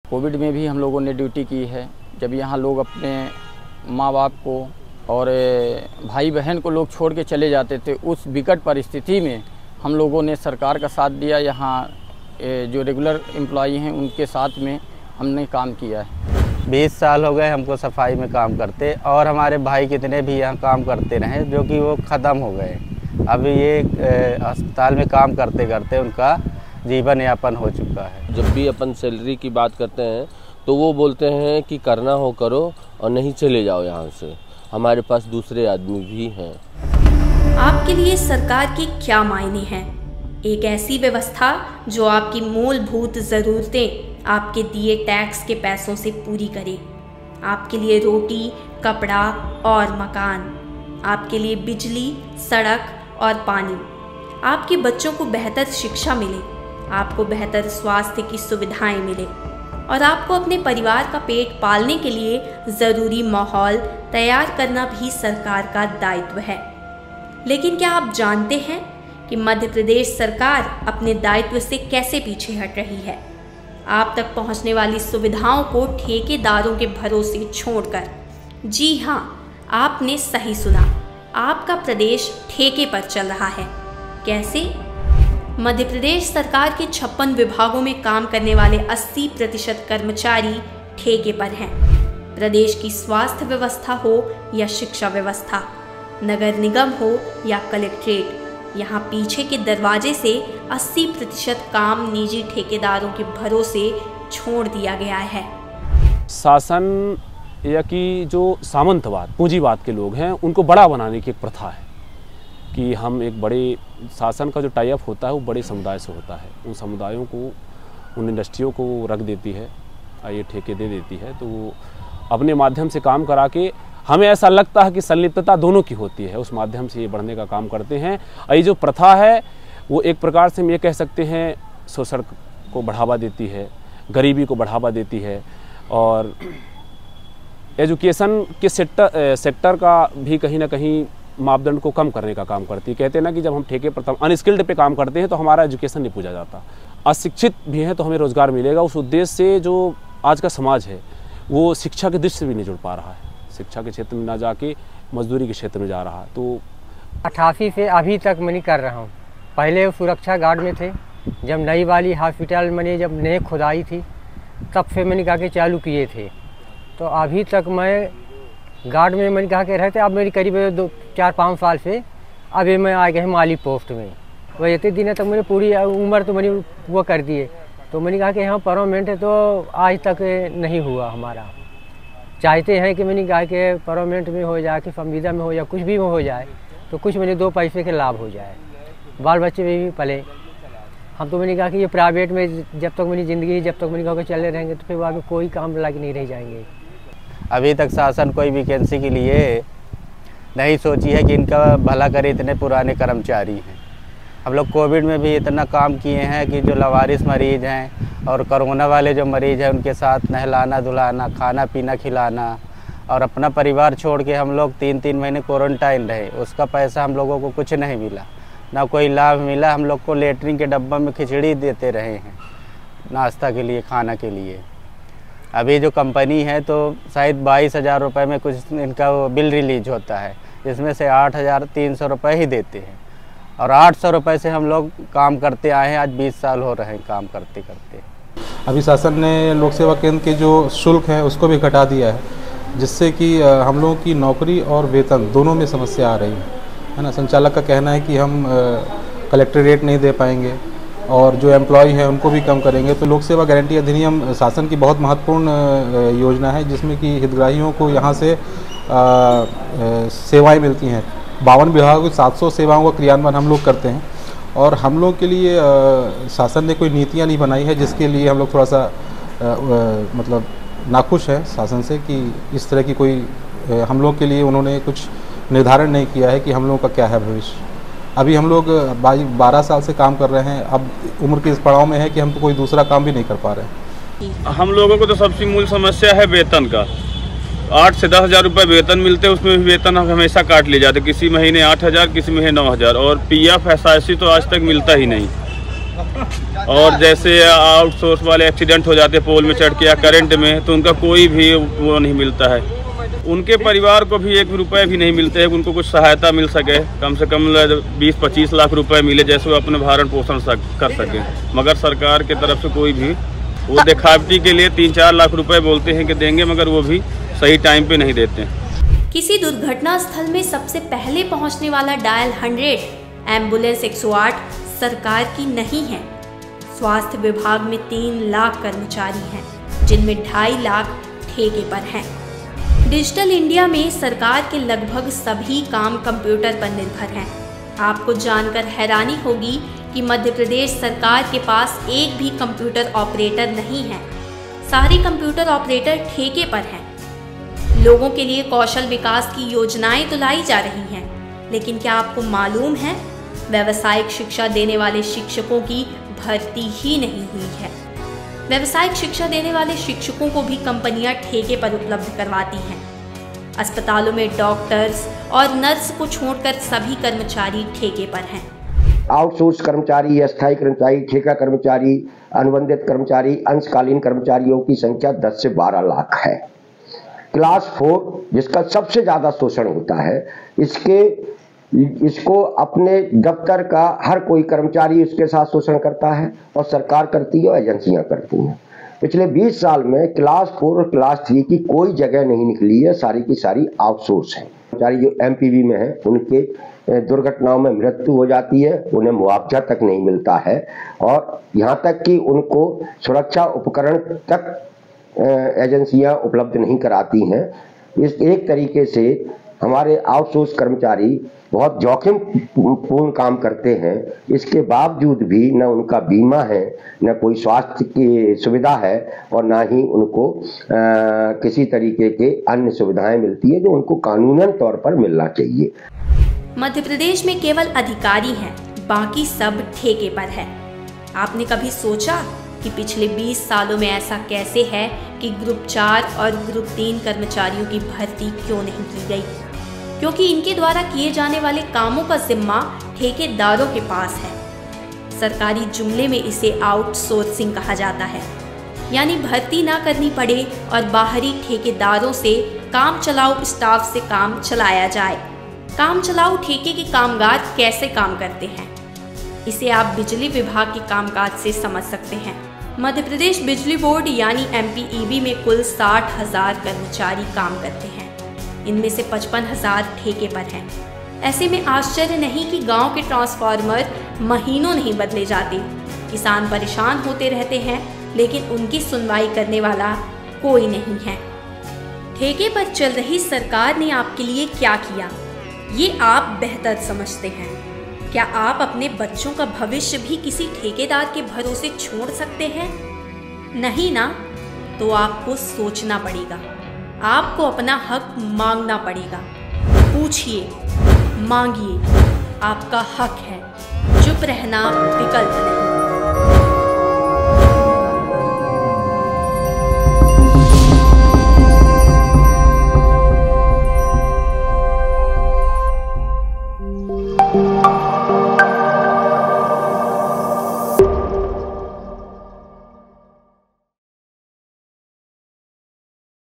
Covid में भी हम लोगों ने ड्यूटी की है। जब यहाँ लोग अपने माँ बाप को और भाई बहन को लोग छोड़ के चले जाते थे, उस विकट परिस्थिति में हम लोगों ने सरकार का साथ दिया। यहाँ जो रेगुलर एम्प्लॉई हैं उनके साथ में हमने काम किया है। 20 साल हो गए हमको सफाई में काम करते, और हमारे भाई कितने भी यहाँ काम करते रहे जो कि वो ख़त्म हो गए। अभी ये अस्पताल में काम करते करते उनका जीवन यापन हो चुका है। जब भी अपन सैलरी की बात करते हैं तो वो बोलते हैं कि करना हो करो और नहीं चले जाओ यहाँ से, हमारे पास दूसरे आदमी भी हैं। आपके लिए सरकार के क्या मायने हैं? एक ऐसी व्यवस्था जो आपकी मूलभूत ज़रूरतें आपके दिए टैक्स के पैसों से पूरी करे। आपके लिए रोटी, कपड़ा और मकान, आपके लिए बिजली, सड़क और पानी, आपके बच्चों को बेहतर शिक्षा मिले, आपको बेहतर स्वास्थ्य की सुविधाएं मिले और आपको अपने परिवार का पेट पालने के लिए ज़रूरी माहौल तैयार करना भी सरकार का दायित्व है। लेकिन क्या आप जानते हैं कि मध्य प्रदेश सरकार अपने दायित्व से कैसे पीछे हट रही है? आप तक पहुंचने वाली सुविधाओं को ठेकेदारों के भरोसे छोड़कर। जी हाँ, आपने सही सुना, आपका प्रदेश ठेके पर चल रहा है। कैसे? मध्य प्रदेश सरकार के 56 विभागों में काम करने वाले 80% कर्मचारी ठेके पर हैं। प्रदेश की स्वास्थ्य व्यवस्था हो या शिक्षा व्यवस्था, नगर निगम हो या कलेक्ट्रेट, यहाँ पीछे के दरवाजे से 80% काम निजी ठेकेदारों के भरोसे छोड़ दिया गया है। शासन या कि जो सामंतवाद, पूंजीवाद के लोग हैं, उनको बड़ा बनाने की एक प्रथा है कि हम एक बड़े शासन का जो टाई अप होता है वो बड़े समुदाय से होता है। उन समुदायों को, उन इंडस्ट्रियों को रख देती है, ये ठेके दे देती है, तो वो अपने माध्यम से काम करा के, हमें ऐसा लगता है कि संलिप्तता दोनों की होती है, उस माध्यम से ये बढ़ने का काम करते हैं। ये जो प्रथा है वो एक प्रकार से हम ये कह सकते हैं शोषण को बढ़ावा देती है, गरीबी को बढ़ावा देती है और एजुकेशन के सेक्टर का भी कहीं ना कहीं मापदंड को कम करने का काम करती है। कहते हैं ना कि जब हम ठेके पर अनस्किल्ड पे काम करते हैं तो हमारा एजुकेशन नहीं पूछा जाता। अशिक्षित भी हैं तो हमें रोज़गार मिलेगा, उस उद्देश्य से जो आज का समाज है वो शिक्षा के दृष्टि से भी नहीं जुड़ पा रहा है, शिक्षा के क्षेत्र में ना जाके मजदूरी के क्षेत्र में जा रहा है। तो 88 से अभी तक मैं कर रहा हूँ। पहले सुरक्षा गार्ड में थे, जब नई वाली हॉस्पिटल मैंने जब नए खुदाई थी तब से मैंने कहा कि चालू किए थे, तो अभी तक मैं गार्ड में मैंने कहा कि रहते। अब मेरी करीब 4-5 साल से अभी मैं आ गए माली पोस्ट में। वह इतने दिन तक मैंने पूरी उम्र तो मैंने वो कर दिए, तो मैंने कहा कि यहाँ परमानेंट है, तो आज तक नहीं हुआ हमारा। चाहते हैं कि मैंने कहा कि परमानेंट में हो जाए, कि संविदा में हो जाए, कुछ भी में हो जाए, तो कुछ मैंने 2 पैसे के लाभ हो जाए, बाल बच्चे में भी पले। हम तो मैंने कहा कि ये प्राइवेट में जब तक मेरी ज़िंदगी, जब तक मैंने कहा कि चले रहेंगे तो फिर वहाँ में कोई काम लायक नहीं रह जाएंगे। अभी तक शासन कोई वैकेंसी के लिए नहीं सोची है कि इनका भला करे। इतने पुराने कर्मचारी हैं। हम लोग कोविड में भी इतना काम किए हैं कि जो लावारिस मरीज़ हैं और कोरोना वाले जो मरीज़ हैं उनके साथ नहलाना धुलाना, खाना पीना खिलाना, और अपना परिवार छोड़ के हम लोग 3-3 महीने क्वारंटाइन रहे। उसका पैसा हम लोगों को कुछ नहीं मिला, ना कोई लाभ मिला। हम लोग को लेटरिन के डब्बा में खिचड़ी देते रहे हैं नाश्ता के लिए, खाना के लिए। अभी जो कंपनी है तो शायद 22,000 रुपये में कुछ इनका बिल रिलीज होता है, जिसमें से 8,300 रुपये ही देते हैं, और 800 रुपये से हम लोग काम करते आए हैं। आज 20 साल हो रहे हैं काम करते करते। अभी शासन ने लोक सेवा केंद्र के जो शुल्क है उसको भी घटा दिया है, जिससे कि हम लोगों की नौकरी और वेतन दोनों में समस्या आ रही है ना। संचालक का कहना है कि हम कलेक्टर रेट नहीं दे पाएंगे और जो एम्प्लॉय हैं उनको भी कम करेंगे। तो लोक सेवा गारंटी अधिनियम शासन की बहुत महत्वपूर्ण योजना है, जिसमें कि हितग्राहियों को यहाँ से सेवाएं मिलती हैं। 52 विभागों की 700 सेवाओं का क्रियान्वयन हम लोग करते हैं, और हम लोग के लिए शासन ने कोई नीतियाँ नहीं बनाई है, जिसके लिए हम लोग थोड़ा सा मतलब नाखुश हैं शासन से कि इस तरह की कोई हम लोग के लिए उन्होंने कुछ निर्धारण नहीं किया है कि हम लोगों का क्या है भविष्य। अभी हम लोग 12 साल से काम कर रहे हैं, अब उम्र के इस पड़ाव में है कि हम तो कोई दूसरा काम भी नहीं कर पा रहे हैं। हम लोगों को तो सबसे मूल समस्या है वेतन का। 8 से 10 हज़ार रुपये वेतन मिलते हैं, उसमें भी वेतन हमेशा काट लिए जाते, किसी महीने 8 हज़ार, किसी महीने 9 हज़ार, और PF SIC तो आज तक मिलता ही नहीं। और जैसे आउटसोर्स वाले एक्सीडेंट हो जाते पोल में चढ़ के या करंट में, तो उनका कोई भी वो नहीं मिलता है। उनके परिवार को भी 1 रुपये भी नहीं मिलते हैं, उनको कुछ सहायता मिल सके, कम से कम 20-25 लाख रुपए मिले जैसे वो अपने भरण पोषण कर सकें। मगर सरकार की तरफ से कोई भी वो दिखावटी के लिए 3-4 लाख रुपए बोलते हैं कि देंगे, मगर वो भी सही टाइम पे नहीं देते। किसी दुर्घटना स्थल में सबसे पहले पहुंचने वाला डायल 100 एम्बुलेंस 108 सरकार की नहीं है। स्वास्थ्य विभाग में 3 लाख कर्मचारी हैं, जिनमें 2.5 लाख ठेके पर हैं। डिजिटल इंडिया में सरकार के लगभग सभी काम कंप्यूटर पर निर्भर हैं। आपको जानकर हैरानी होगी कि मध्य प्रदेश सरकार के पास एक भी कंप्यूटर ऑपरेटर नहीं है। सारे कंप्यूटर ऑपरेटर ठेके पर हैं। लोगों के लिए कौशल विकास की योजनाएं तो लाई जा रही हैं, लेकिन क्या आपको मालूम है व्यावसायिक शिक्षा देने वाले शिक्षकों की भर्ती ही नहीं हुई है। व्यावसायिक शिक्षा देने वाले शिक्षकों को भी कंपनियां ठेके पर उपलब्ध करवाती हैं। अस्पतालों में डॉक्टर्स और नर्स को छोड़कर सभी कर्मचारी ठेके पर हैं। आउटसोर्स कर्मचारी, अस्थायी कर्मचारी, ठेका कर्मचारी, अनुबंधित कर्मचारी, अंशकालीन कर्मचारियों की संख्या 10 से 12 लाख है। क्लास 4 जिसका सबसे ज़्यादा शोषण होता है, इसको अपने दफ्तर का हर कोई कर्मचारी उसके साथ शोषण करता है, और सरकार करती है और एजेंसियां करती हैं। पिछले 20 साल में क्लास 4 और क्लास 3 की कोई जगह नहीं निकली है, सारी की सारी आउटसोर्स है। कर्मचारी जो MPV में है उनके दुर्घटनाओं में मृत्यु हो जाती है, उन्हें मुआवजा तक नहीं मिलता है, और यहाँ तक कि उनको सुरक्षा उपकरण तक एजेंसियां उपलब्ध नहीं कराती हैं। इस एक तरीके से हमारे आउटसोर्स कर्मचारी बहुत जोखिम पूर्ण काम करते हैं। इसके बावजूद भी न उनका बीमा है, न कोई स्वास्थ्य की सुविधा है, और न ही उनको किसी तरीके के अन्य सुविधाएं मिलती है जो उनको कानूनन तौर पर मिलना चाहिए। मध्य प्रदेश में केवल अधिकारी हैं, बाकी सब ठेके पर है। आपने कभी सोचा कि पिछले 20 सालों में ऐसा कैसे है कि ग्रुप 4 और ग्रुप 3 कर्मचारियों की भर्ती क्यों नहीं की गई? क्योंकि इनके द्वारा किए जाने वाले कामों का जिम्मा ठेकेदारों के पास है। सरकारी जुमले में इसे आउटसोर्सिंग कहा जाता है, यानी भर्ती ना करनी पड़े और बाहरी ठेकेदारों से काम चलाऊ स्टाफ से काम चलाया जाए। काम चलाऊ ठेके के कामगार कैसे काम करते हैं, इसे आप बिजली विभाग के कामकाज से समझ सकते हैं। मध्य प्रदेश बिजली बोर्ड यानी MPEB में कुल 60,000 कर्मचारी काम करते हैं, इनमें से 55,000 ठेके पर हैं। ऐसे में आश्चर्य नहीं कि गांव के ट्रांसफार्मर महीनों नहीं बदले जाते। किसान परेशान होते रहते हैं, लेकिन उनकी सुनवाई करने वाला कोई नहीं है। ठेके पर चल रही सरकार ने आपके लिए क्या किया, ये आप बेहतर समझते हैं। क्या आप अपने बच्चों का भविष्य भी किसी ठेकेदार के भरोसे छोड़ सकते हैं? नहीं ना, तो आपको सोचना पड़ेगा। आपको अपना हक मांगना पड़ेगा। पूछिए, मांगिए, आपका हक है। चुप रहना विकल्प नहीं।